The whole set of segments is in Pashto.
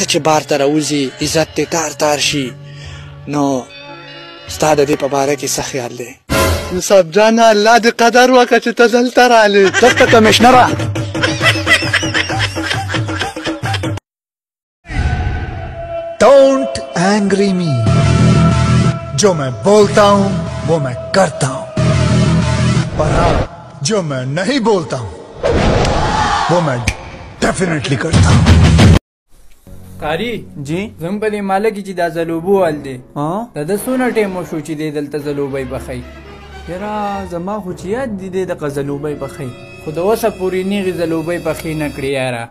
ته چې بار ته راوځي عزت دې تار تار شي نو ستا د دې په باره کې څه خیال دی؟ صاحب جانه الله دې قدر وکړه چې ته دلته رالې. دلته کمشنره ڈونٹ اینگری می، جو میں بولتا ہوں وہ میں کرتا ہوں، اور ہاں جو میں نہیں بولتا ہوں وہ میں ڈیفینیٹلی کرتا ہوں. قاری جی زم په دې ماله کې چې دا زلوبو وال دی دا د څونه ټیم وشو چې دی دلته زلوبی پخی؟ یاره زما خو چې یاد دی دی دغه زلوبی پخی خو د اوسه پورې نیغې زلوبی پخی نه کړې یاره.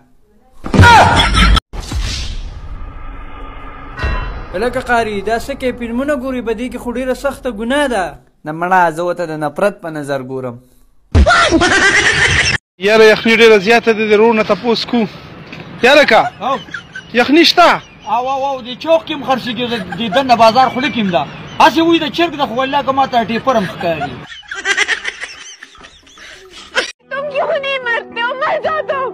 لکه قاری دا څه کې فلمونه ګوري په دې کې خو ډېره سخته ګناه ده. نه مړه زه ورته د نفرت په نظر ګورم. یاره یخني ډېره زیاته ده د ورور نه تپوس کوو. یاره که یخني شته؟ او د چوک کې هم خرڅېږي د دننه بازار خوله کې هم ده. هسې وایي د چرګ ده خو والله که ما ته ټیپر هم ښکاري. تم کیوں نہیں مرتے ہو؟ مر جاتا ہوں.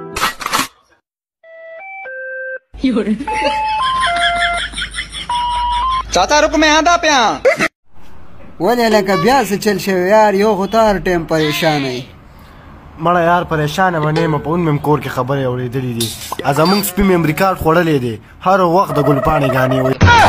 چاچا رک میں آدھا پیا ولې لکه بیا څه چل شوی یار یو خو ته هر ټایم پریشان یې. مړه یار پریشانه به نه یم په اون مې کور کې خبرې اورېدلې دي. زمونږ سپي مې ریکارډ خوړلی دی هر وخت د ګلپاڼې ګانې وایي.